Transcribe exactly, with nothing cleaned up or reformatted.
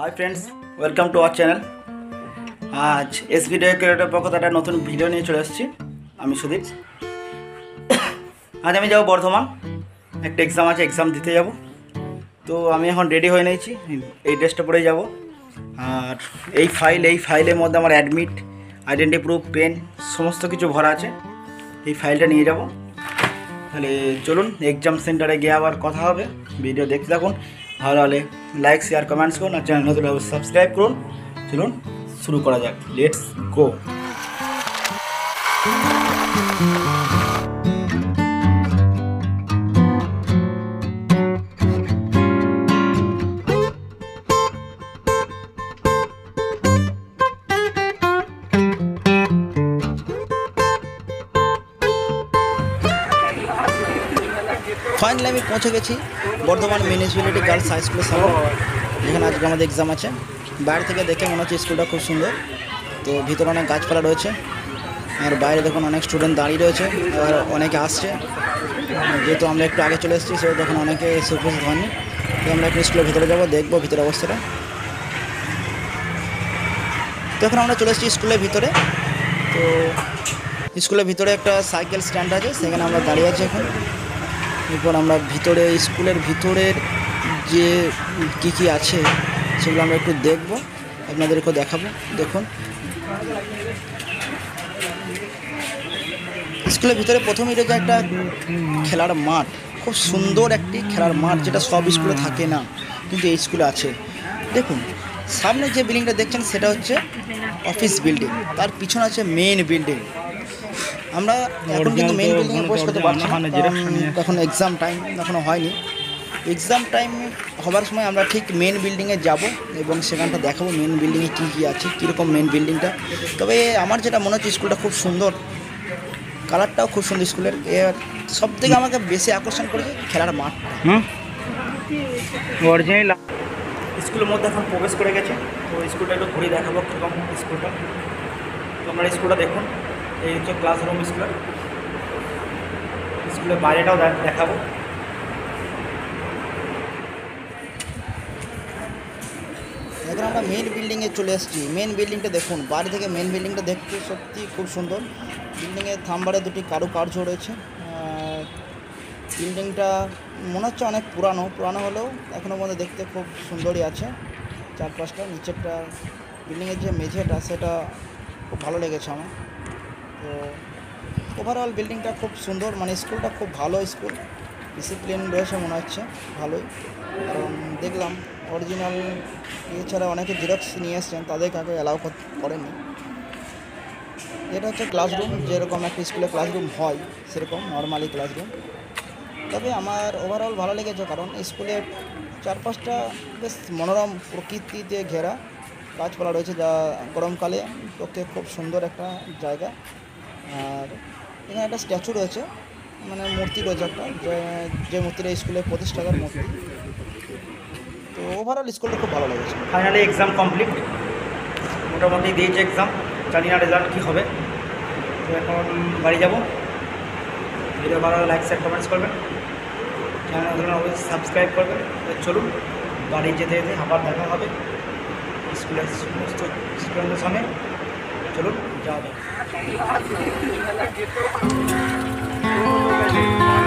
Hi friends, welcome to our channel. आज S video creator पक्ष থেকে নতুন ভিডিও নিয়ে চলে আসছি। আমি সুদীপ। আজ আমি যাব বর্ধমান, একটা এক্সাম আছে, এক্সাম দিতে যাব। তো আমি এখন রেডি হয়ে নিয়েছি, এই ড্রেসটা পরেই যাব। আর এই ফাইল এই ফাইলের মধ্যে আমার অ্যাডমিট, আইডেন্টি প্রুফ, পেন সমস্ত কিছু ভরা আছে। এই ফাইলটা নিয়ে যাব। তাহলে চলুন এক্সাম সেন্টারে গিয়ে আবার কথা হবে। ভিডিও দেখতে থাকুন, ভালো হলে লাইক শেয়ার কমেন্টস করুন, আর চ্যানেল নতুন হলে সাবস্ক্রাইব করুন। চলুন শুরু করা যাক, লেটস গো। ফাইনালি আমি পৌঁছে গেছি বর্ধমান মিউনিসিপ্যালিটি গার্লস হাই স্কুলের সামনে, যেখানে আজকে আমাদের এক্সাম আছে। বাইরে থেকে দেখে মনে হচ্ছে স্কুলটা খুব সুন্দর। তো ভিতরে অনেক গাছপালা রয়েছে, আর বাইরে দেখুন অনেক স্টুডেন্ট দাঁড়িয়ে রয়েছে, আর অনেকে আসছে। যেহেতু আমরা একটু আগে চলে এসেছি, সেহেতু তখন অনেকে এসে উপস্থিত হয়নি। তো আমরা একটু স্কুলের ভিতরে যাবো, দেখবো ভিতরে অবস্থাটা। তো এখন আমরা চলে এসেছি স্কুলের ভিতরে। তো স্কুলের ভিতরে একটা সাইকেল স্ট্যান্ড আছে, সেখানে আমরা দাঁড়িয়ে আছি এখন। এরপর আমরা ভিতরে স্কুলের ভিতরের যে কী কী আছে সেগুলো আমরা একটু দেখব, আপনাদেরকেও দেখাবো। দেখুন স্কুলের ভিতরে প্রথমেই রয়েছে একটা খেলার মাঠ, খুব সুন্দর একটি খেলার মাঠ, যেটা সব স্কুলে থাকে না, কিন্তু এই স্কুলে আছে। দেখুন সামনে যে বিল্ডিংটা দেখছেন সেটা হচ্ছে অফিস বিল্ডিং, তার পিছনে আছে মেইন বিল্ডিং। আমরা এখন কিন্তু মেইন বিল্ডিংয়ে প্রবেশ করতে পারছি না, এখন এক্সাম টাইম এখনও হয়নি। এক্সাম টাইম হবার সময় আমরা ঠিক মেইন বিল্ডিংয়ে যাব এবং সেখানটা দেখাবো মেইন বিল্ডিংয়ে কী কী আছে, কীরকম মেইন বিল্ডিংটা। তবে আমার যেটা মনে হচ্ছে স্কুলটা খুব সুন্দর, কালারটাও খুব সুন্দর স্কুলের। এর সব থেকে আমাকে বেশি আকর্ষণ করেছে খেলার মাঠ। হুম অরিজিনাল স্কুলের মধ্যে এখন প্রবেশ করে গেছে। তো স্কুলটা একটু ঘুরে দেখাবো কীরকম স্কুলটা। তো আমরা স্কুলটা দেখুন, এই হচ্ছে ক্লাসরুম স্কুলের। স্কুলের বাইরেটাও দেখাবো। এখন আমরা মেন বিল্ডিংয়ে চলে এসেছি। মেন বিল্ডিংটা দেখুন, বাড়ি থেকে মেন বিল্ডিংটা দেখতে সত্যি খুব সুন্দর। বিল্ডিংয়ের থাম্বারে দুটি কারুকার্য রয়েছে। বিল্ডিংটা মনে হচ্ছে অনেক পুরানো পুরানো হলেও এখনও পর্যন্ত দেখতে খুব সুন্দরই আছে। চারপাশটা নিচেরটা বিল্ডিংয়ের যে মেঝেটা সেটা খুব ভালো লেগেছে আমার। তো ওভারঅল বিল্ডিংটা খুব সুন্দর, মানে স্কুলটা খুব ভালো স্কুল, ডিসিপ্লিন রয়েছে মনে হচ্ছে ভালোই। কারণ দেখলাম অরিজিনাল এছাড়া অনেকে জেরক্স নিয়ে এসছেন, তাদের কাউকে অ্যালাউ করেনি। এটা হচ্ছে ক্লাসরুম, যেরকম একটা স্কুলে ক্লাসরুম হয় সেরকম নর্মালি ক্লাসরুম। তবে আমার ওভারঅল ভালো লেগেছে, কারণ স্কুলের চারপাশটা বেশ মনোরম প্রকৃতিতে ঘেরা, গাছপালা রয়েছে, যা গরমকালে পক্ষে খুব সুন্দর একটা জায়গা। আর এখানে একটা স্ট্যাচু রয়েছে, মানে মূর্তি রয়েছে একটা, যে মূর্তিটা স্কুলের প্রতিষ্ঠাতার মূর্তি। তো ওভারঅল স্কুলটা খুব ভালো লেগেছে। ফাইনালি এক্সাম কমপ্লিট, মোটামুটি দিয়েছে এক্সাম, জানি না রেজাল্ট কী হবে। তো এখন বাড়ি যাব। ভিডিও ভালো লাইক শেয়ার কমেন্টস করবেন, চ্যানেল অবশ্যই সাবস্ক্রাইব করবেন। চলুন বাড়ি যেতে যেতে আবার দেখা হবে স্কুলের সমস্ত স্টুডেন্টদের সঙ্গে। চলুন যাওয়া যাক।